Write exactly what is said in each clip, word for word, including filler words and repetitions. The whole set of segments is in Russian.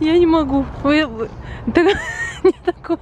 Я не могу. Вы, вы, так, не такой.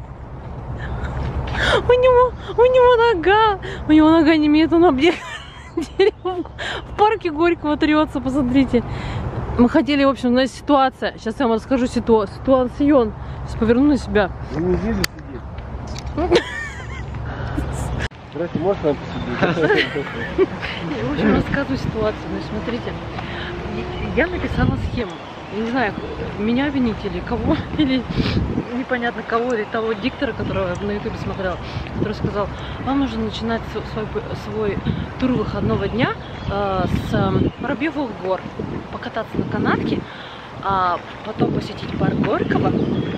У него, у него нога, у него нога не имеет, он объект дерево в парке Горького трется, посмотрите. Мы хотели, в общем, у нас ситуация. Сейчас я вам расскажу ситу... ситуацион. Сейчас поверну на себя. Вы не здесь же сидите. Здрасте, можно нам посидеть? В общем, рассказываю ситуацию. Значит, смотрите, я написала схему. Я не знаю, меня винить или кого, или непонятно кого, или того диктора, которого я на ютубе смотрела, который сказал, вам нужно начинать свой, свой тур выходного дня э, с Воробьевых гор, покататься на канатке, а потом посетить парк Горького,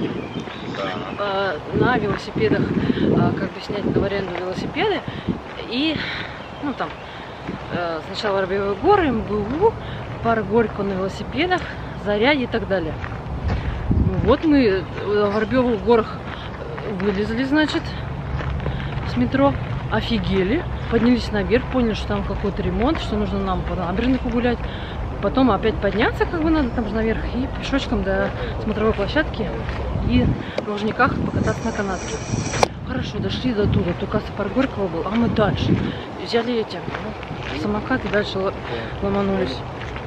э, на велосипедах, э, как бы снять в аренду велосипеды, и, ну там, э, сначала Воробьевые горы, эм бэ у, парк Горького на велосипедах, Зарядье и так далее. Вот мы в Воробьевых горах вылезли, значит, с метро, офигели, поднялись наверх, поняли, что там какой-то ремонт, что нужно нам по набережной погулять, потом опять подняться, как бы надо там же наверх, и пешочком до смотровой площадки и в Лужниках покататься на канатке. Хорошо, дошли до туда, только парк Горького был, а мы дальше взяли эти самокаты и дальше ломанулись.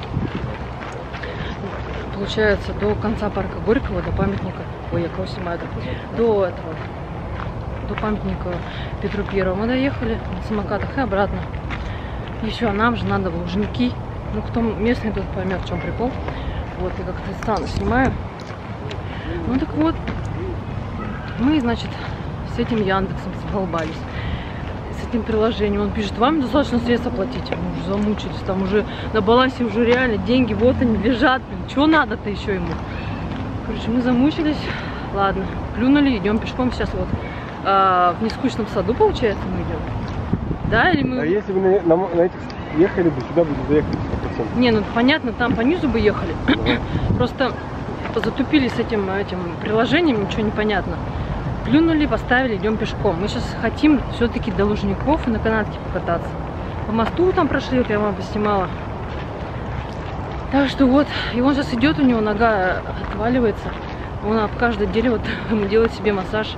Получается, до конца парка Горького, до памятника, ой, я кого снимаю, до этого, до памятника Петру Первому мы доехали на самокатах и обратно. Еще нам же надо в Лужники. Ну, кто местный, тот поймет, в чем прикол. Вот, я как-то стану снимаю. Ну, так вот, мы, значит, с этим Яндексом задолбались. С этим приложением. Он пишет, вам достаточно средств оплатить. Мы уже замучились, там уже на балансе уже реально деньги, вот они лежат. Блин, чего надо-то еще ему? Короче, мы замучились. Ладно, плюнули, идем пешком сейчас вот а, в Нескучном саду, получается, мы идем. Да, или мы... А если бы на, на, на этих ехали бы, сюда бы не заехали сто процентов. Не, ну понятно, там по низу бы ехали. Ага. Просто затупили с этим, этим приложением, ничего не понятно. Плюнули, поставили, идем пешком. Мы сейчас хотим все-таки до Лужников и на канатке покататься. По мосту там прошли, вот я вам поснимала. Так что вот, и он сейчас идет, у него нога отваливается. Он об каждое дерево делает себе массаж.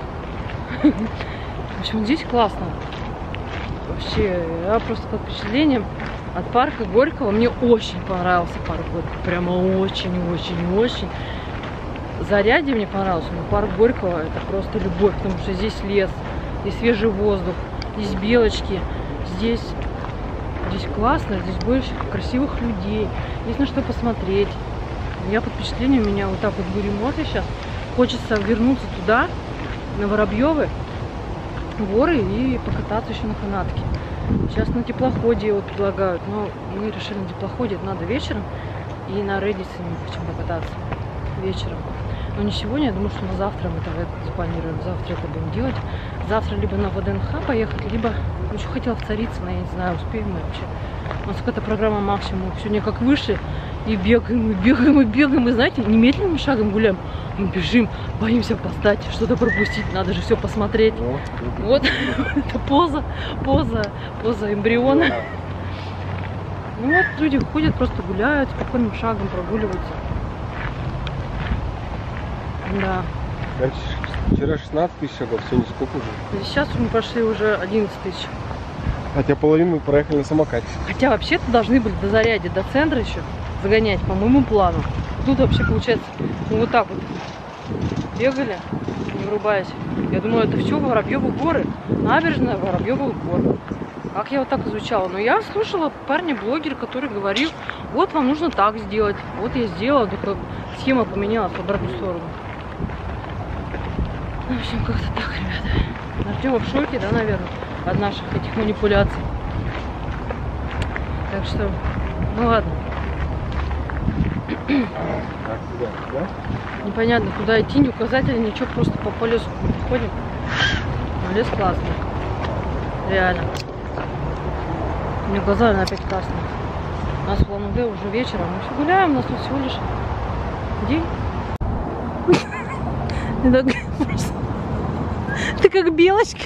В общем, здесь классно. Вообще, я просто под впечатлением от парка Горького. Мне очень понравился парк Горького. Прямо очень-очень-очень. Зарядье мне понравился, но парк Горького это просто любовь, потому что здесь лес, здесь свежий воздух, здесь белочки, здесь, здесь классно, здесь больше красивых людей, есть на что посмотреть. Я под впечатлением, у меня вот так вот были эмоции сейчас, хочется вернуться туда, на Воробьевы горы и покататься еще на канатке. Сейчас на теплоходе вот предлагают, но мы решили на теплоходе, это надо вечером, и на Редисе мы хотим покататься вечером. Но не сегодня, я думаю, что на завтра мы это запланируем. Завтра это будем делать. Завтра либо на вэ дэ эн ха поехать, либо еще хотела в Царицыно, но я не знаю, успеем мы вообще. У нас какая-то программа максимум. Сегодня как выше, и бегаем, и бегаем, и бегаем. И знаете, не медленным шагом гуляем. Мы бежим, боимся опоздать, что-то пропустить. Надо же все посмотреть. Вот, это поза, поза, поза эмбриона. Ну вот, люди ходят, просто гуляют, спокойным шагом прогуливаются. Да. Вчера шестнадцать тысяч шагов, сегодня сколько уже? Сейчас мы прошли уже одиннадцать тысяч. Хотя половину мы проехали на самокате. Хотя вообще-то должны были до Зарядья, до центра еще загонять по моему плану. Тут вообще получается, мы вот так вот бегали, не врубаясь. Я думаю, это все Воробьевы горы, набережная Воробьевых гор. Как я вот так изучала? Но я слушала парня-блогера, который говорил, вот вам нужно так сделать. Вот я сделала, только схема поменялась в обратную сторону. В общем, как-то так, ребята. Артём в шоке, да, наверное, от наших этих манипуляций. Так что, ну ладно. А, куда, да? Непонятно, куда идти, ни указателя, ничего, просто по, по лесу ходим. Но лес классный. Реально. У меня глаза опять красные. У нас в Улан-Удэ уже вечером. Мы все гуляем, у нас тут всего лишь день. Ты как белочка.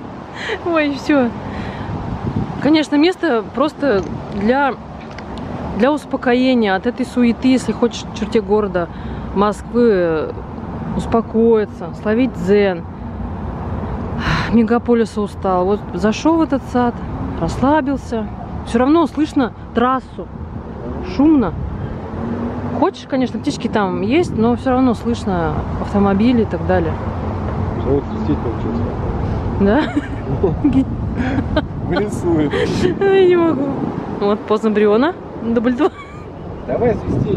Ой, все. Конечно, место просто для для успокоения от этой суеты, если хочешь в черте города Москвы успокоиться, словить дзен, мегаполиса устал. Вот зашел в этот сад, расслабился. Все равно слышно трассу. Шумно. Хочешь, конечно, птички там есть, но все равно слышно автомобили и так далее. Человек свистеть научился. Да? Вырисует. Я не могу. Вот поздно Бриона. Дубль два. Давай свисти.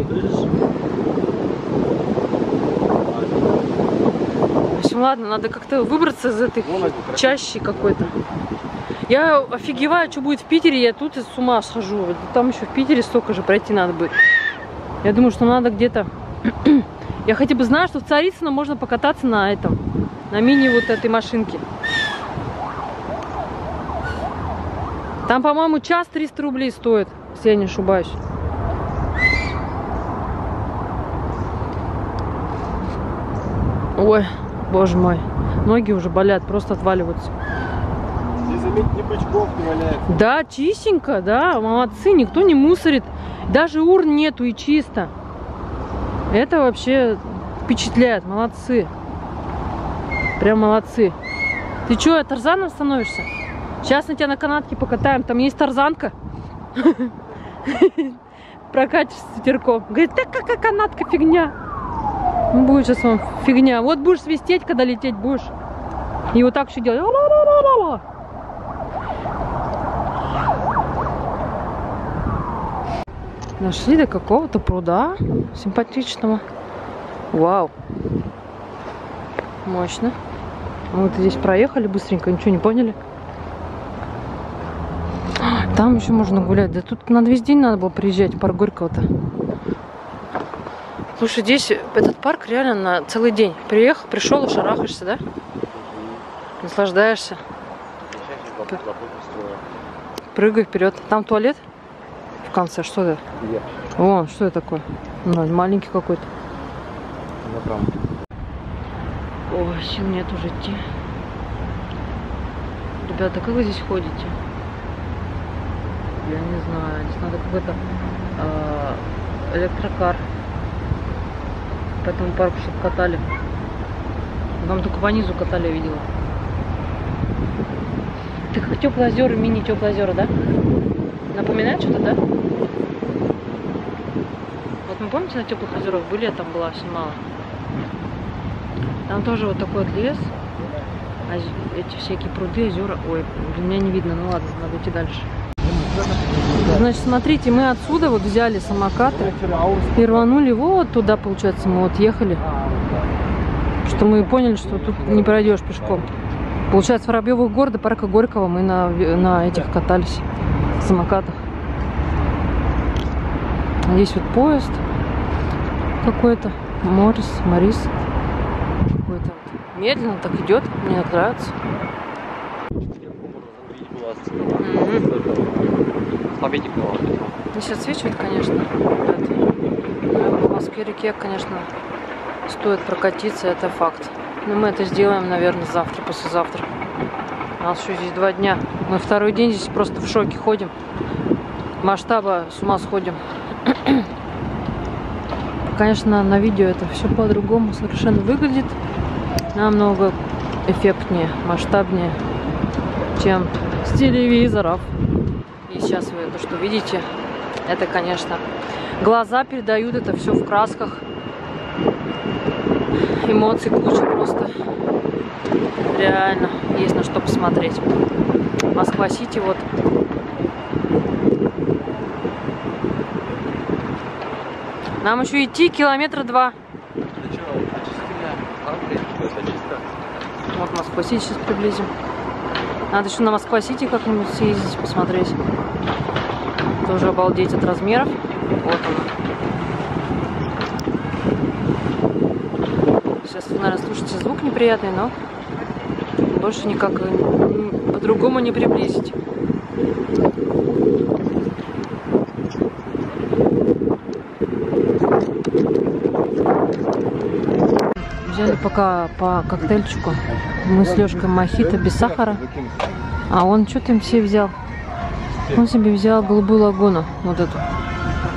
В общем, ладно, надо как-то выбраться из этой чащи какой-то. Я офигеваю, что будет в Питере, я тут и с ума схожу. Там еще в Питере столько же пройти надо будет. Я думаю, что надо где-то... Я хотя бы знаю, что в Царицыно можно покататься на этом, на мини вот этой машинке. Там, по-моему, час триста рублей стоит, если я не ошибаюсь. Ой, боже мой, ноги уже болят, просто отваливаются. Здесь, заметь, ни бычков не валяется. Да, чистенько, да, молодцы, никто не мусорит. Даже урн нету и чисто. Это вообще впечатляет, молодцы. Прям молодцы. Ты что, Тарзаном становишься? Сейчас на тебя на канатке покатаем, там есть тарзанка. Прокатишься с ветерком. Говорит, так какая канатка, фигня. Ну, будет сейчас вам фигня. Вот будешь свистеть, когда лететь будешь. И вот так еще делать. Нашли до какого-то пруда симпатичного. Вау. Мощно. Вот здесь проехали быстренько, ничего не поняли. Там еще можно гулять. Да тут на весь день надо было приезжать в парк Горького-то. Слушай, здесь этот парк реально на целый день. Приехал, пришел и шарахаешься, да? Наслаждаешься. Прыгай вперед. Там туалет в конце. Что это? Где? Вон, что это такое? Ну, маленький какой-то. Ой, сил нет уже идти. Ребята, как вы здесь ходите? Я не знаю. Здесь надо какой-то э, электрокар. По этому парку, чтобы катали. Нам только по низу катали, я видела. Ты как теплые озера, мини теплые озера, да? Напоминает что-то, да? Вот мы помните, на теплых озерах были, я там была, снимала. Там тоже вот такой вот лес. Эти всякие пруды, озера. Ой, для меня не видно, ну ладно, надо идти дальше. Значит, смотрите, мы отсюда вот взяли самокаты и рванули вот туда, получается, мы вот ехали. Что мы поняли, что тут не пройдешь пешком. Получается, в Воробьевых гор до парка Горького мы на, на этих катались, самокатах. Здесь вот поезд какой-то, Морис, Морис. Какой-то вот. Медленно так идет, мне так нравится. Здесь отсвечивает, конечно, ребят. В Москве-реке, конечно, стоит прокатиться, это факт. Но мы это сделаем, наверное, завтра, послезавтра. У нас еще здесь два дня. Мы второй день здесь просто в шоке ходим. Масштаба с ума сходим. Конечно, на видео это все по-другому совершенно выглядит. Намного эффектнее, масштабнее, чем с телевизоров. И сейчас вы то, что видите, это, конечно, глаза передают это все в красках. Эмоций куча просто. Реально, есть на что посмотреть. Москва-Сити вот. Нам еще идти километра два. Вот Москва-Сити сейчас приблизим. Надо еще на Москва-Сити как-нибудь съездить, посмотреть. Тоже обалдеть от размеров. Вот он. Сейчас вы, наверное, слушаете звук неприятный, но больше никак по-другому не приблизить. Взяли пока по коктейльчику. Мы с Лёшкой мохито без сахара. А он что там себе взял? Он себе взял голубую лагуну. Вот эту.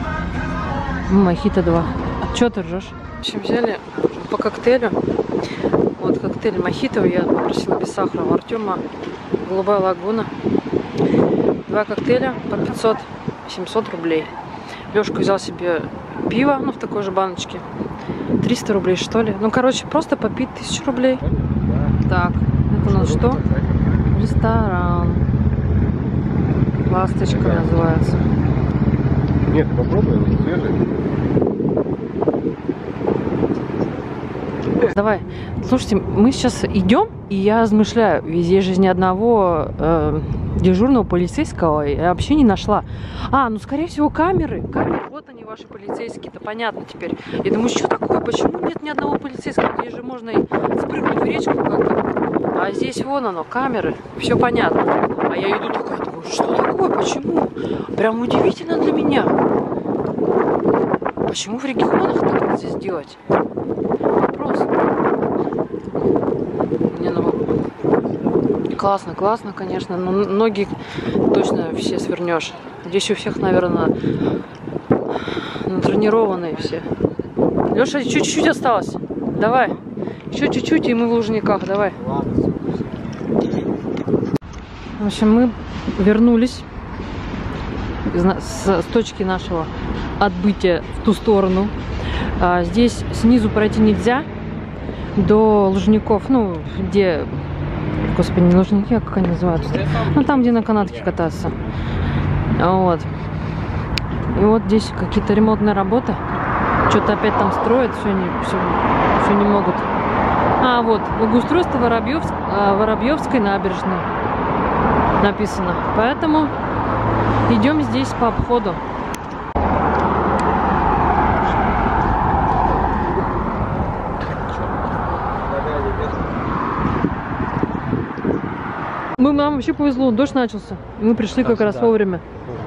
Мохито два. Че ты ржешь? В общем, взяли по коктейлю. Вот коктейль мохито я попросила без сахара у Артема. Голубая лагуна. Два коктейля по пятьсот-семьсот рублей. Лешка взял себе пиво, ну в такой же баночке. триста рублей что ли. Ну короче, просто попить тысячу рублей. Так, это у нас что? Ресторан. Ласточка называется. Нет, попробуй, он свежий. Давай, слушайте, мы сейчас идем, и я размышляю, везде жизни одного э, дежурного полицейского я вообще не нашла. А, ну скорее всего камеры. Камеры, вот они ваши полицейские-то, понятно теперь. Я думаю, что такое, почему нет ни одного полицейского? Здесь же можно и спрыгнуть в речку как-то. А здесь вон оно, камеры, все понятно. А я иду такая, думаю, что такое, почему? Прям удивительно для меня. Почему в регионах так нельзя сделать? Вопрос. Не, ну, классно, классно, конечно, но ноги точно все свернешь. Здесь у всех, наверное, натренированные все. Леша, чуть-чуть осталось. Давай. Еще чуть-чуть, и мы в Лужниках. Давай. В общем, мы вернулись с, с точки нашего отбытия в ту сторону. А, здесь снизу пройти нельзя до Лужников, ну, где, господи, не Лужники, а как они называются? Ну, там, где на канатке кататься. Вот. И вот здесь какие-то ремонтные работы. Что-то опять там строят, все не, все, все не могут. А, вот, благоустройство Воробьевск, Воробьевской набережной написано. Поэтому идем здесь по обходу. Мы, нам вообще повезло, дождь начался. И мы пришли как раз вовремя.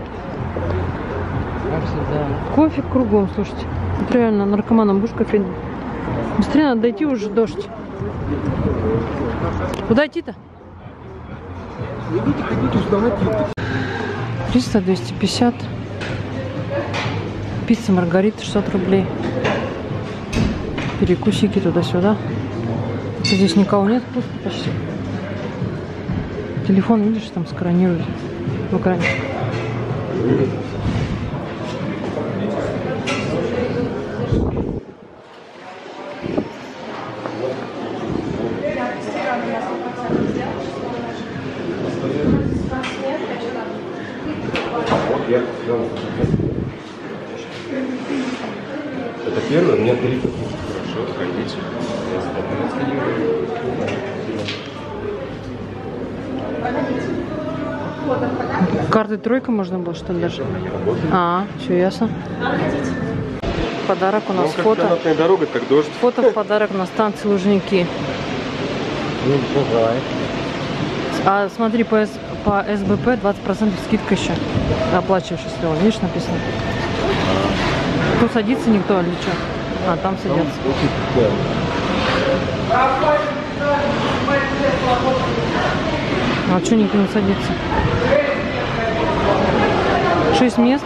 Кофе кругом, слушайте. Вот реально, наркоманом будешь кофе. Быстрее надо дойти, уже дождь. Куда идти-то? триста, двести пятьдесят. Пицца Маргарита шестьсот рублей. Перекусики туда-сюда. Здесь никого нет, пусто почти. Телефон, видишь, там сканируют в экране. Это первое, у меня три. Хорошо, ходите. Карты тройка можно было, что ли, даже? А, все ясно. Подарок у нас Ну, фото. канатная дорога, так дождь. Фото в подарок на станции Лужники. А смотри, по, С, по СБП двадцать процентов скидка еще. Оплачиваешь, если он. Видишь, написано. Тут садится никто или что? А, там садятся. А что никто не садится? Шесть мест.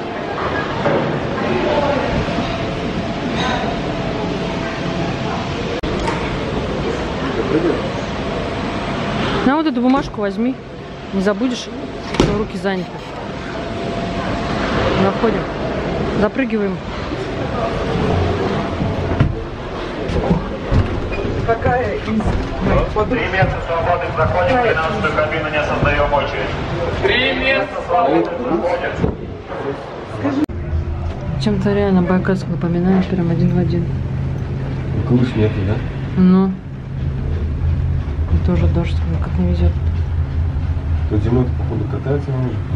На вот эту бумажку возьми. Не забудешь, что руки заняты. Заходим. Запрыгиваем. Какая из... Три места свободы заходим, тринадцатую кабину не создаем очередь. Три места свободы заходим. Чем-то реально Байкальск напоминает прям один в один. Клыш нету, да? Ну. И тоже дождь никак не везет. То зимой-то, походу, катаются на лыжах.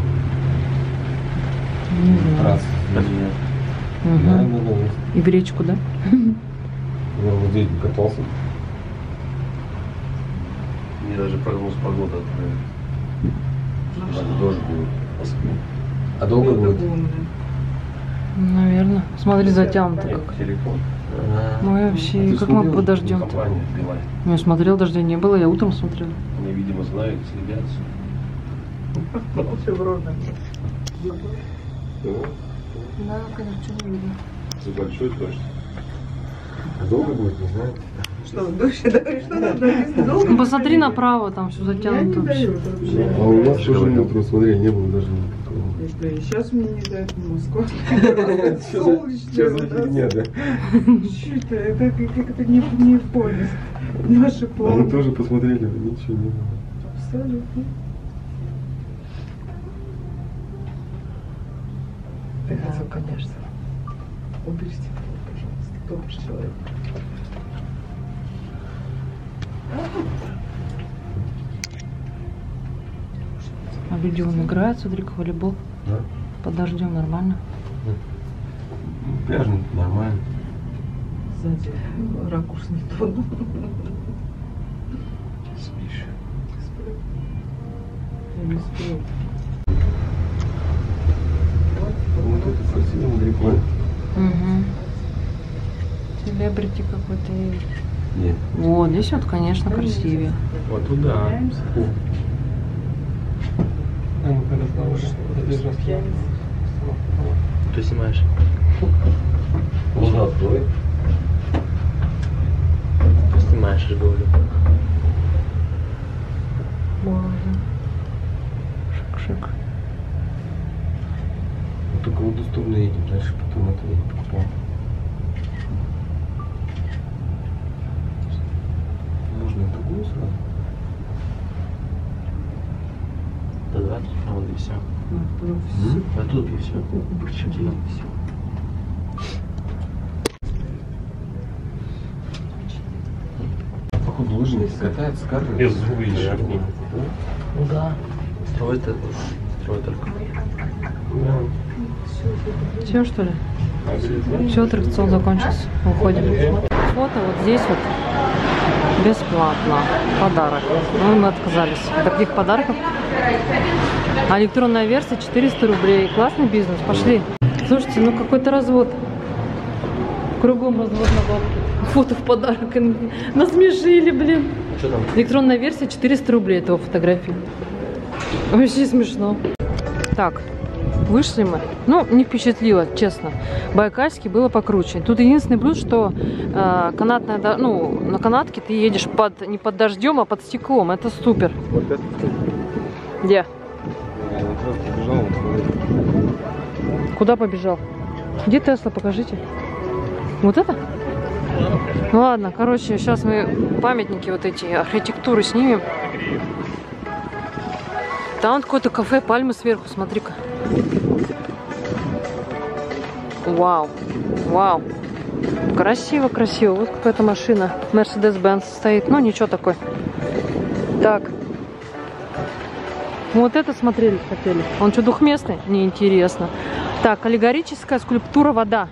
Не знаю. Раз. Угу. Да, да, да. И в речку, да? Я вот здесь катался. Мне даже прогноз погоды отправили. Что дождь будет в Москве. А долго будет? Наверное. Смотри, затянуто как. Телефон. Ну и вообще, как мы подождем-то? Компания Билайн. Я смотрел, дождя не было, я утром смотрел. Они, видимо, знают, следят. Все в ровном. Да, конечно, не видно. Большой дождь. Долго будет, не знаю. Что, дождь? Да, что надо? Долго? Ну, посмотри направо, там все Я не затянуто. даю вообще. А у нас тоже утро, смотри, не было даже никакого. И что, и сейчас мне не дают Москва. Сейчас за фигня, да? Что это? Это как-то не не в поле. Наши А мы планы. тоже посмотрели, ничего не было. Абсолютно. Ты хотел, конечно. Уберите, пожалуйста. Добрый человек. А люди он играет, смотри, как волейбол. Да? Под дождем нормально. Пляжный, нормально. Сзади ракурс не тот. Спишь. Сплю. Я не сплю. Вот это красивый грибок. Угу. Селебрити какой-то есть. Нет. Вот, здесь вот, конечно, красивее. Вот туда. А ну-ка, разговаривай. Ты снимаешь? Можно открой. Снимаешь, я говорю. Можно. Шик-шик. Вот только в эту сторону едем, дальше потом это не покупал. Можно и другую сразу. Да, да, а вот и все. А тут и все. Причем Походу лыжники катаются, катаются. Без зубы и шагни. Ну да. Строй это. Строй только. Все, что ли? Все, аттракцион закончился. Уходим. Фото вот здесь вот бесплатно. Подарок. Ну, мы отказались от таких подарков. А электронная версия четыреста рублей. Классный бизнес. Пошли. Слушайте, ну какой-то развод. Кругом развод на бабки. Фото в подарок. Насмешили, блин. Что там? Электронная версия четыреста рублей этого фотографии. Вообще смешно. Так, вышли мы. Ну, не впечатлило, честно. Байкальский было покруче. Тут единственный плюс, что э, канатная, до- ну, на канатке ты едешь под, не под дождем, а под стеклом. Это супер. Вот это. Где? Я как раз побежал, вот смотри. Куда побежал? Где Тесла? Покажите. Вот это? Ну ладно, короче, сейчас мы памятники вот эти, архитектуры снимем. Там какое-то кафе, пальмы сверху, смотри-ка. Вау, вау. Красиво, красиво. Вот какая-то машина. Mercedes-Benz стоит. Ну, ничего такой. Так. Вот это смотрели, хотели. Он что, двухместный? Неинтересно. Так, аллегорическая скульптура «Вода».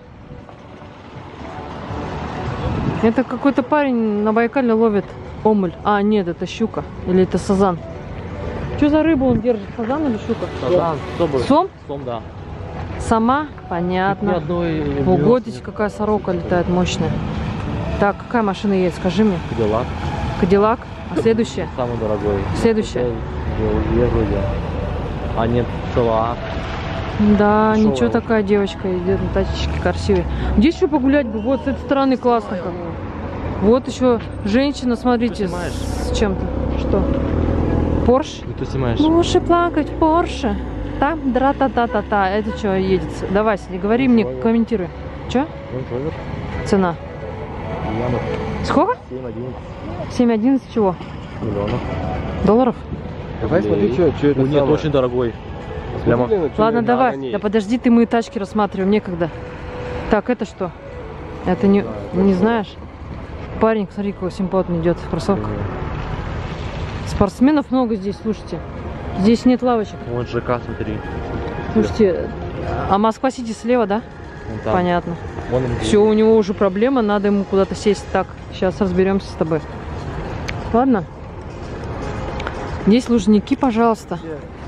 Это какой-то парень на Байкале ловит омуль. А, нет, это щука. Или это сазан. Что за рыбу он держит? Сазан или щука? Сазан, соболь. Сом? Сом, да. Сама? Ни Понятно. одной. Ого, здесь какая сорока летает мощная. Так, какая машина едет? Скажи мне. Кадиллак. Кадиллак. А следующая? Самый дорогой. Следующая. Е вроде. А нет, Шелак. Да, Шо? ничего, такая девочка идет на тачечке красивой. Здесь еще погулять бы. Вот с этой стороны классно как. Вот еще женщина, смотрите, Ты снимаешь? с чем-то. Что? Порш? Ну ты снимаешь. Лучше плакать в Порше. Там дра-та-та-та-та. Это что едет? Давай, не говори мне, комментируй. Че? Цена. Миллионов. Сколько? семь одиннадцать семь одиннадцать чего? миллионов. Долларов? Давай смотри, что, что это. Нет, очень дорогой. Прямо. Ладно, давай. Да подожди, ты мои тачки рассматриваем, некогда. Так, это что? Это не, не знаешь? Парень, смотри, какой симпатный идет в кроссовках. Спортсменов много здесь, слушайте. Здесь нет лавочек. Вот ЖК, смотри. Слушайте, а Москва-Сити слева, да? Вон там. Понятно. Вон он. Все, у него уже проблема, надо ему куда-то сесть. Так, сейчас разберемся с тобой. Ладно? Здесь Лужники, пожалуйста.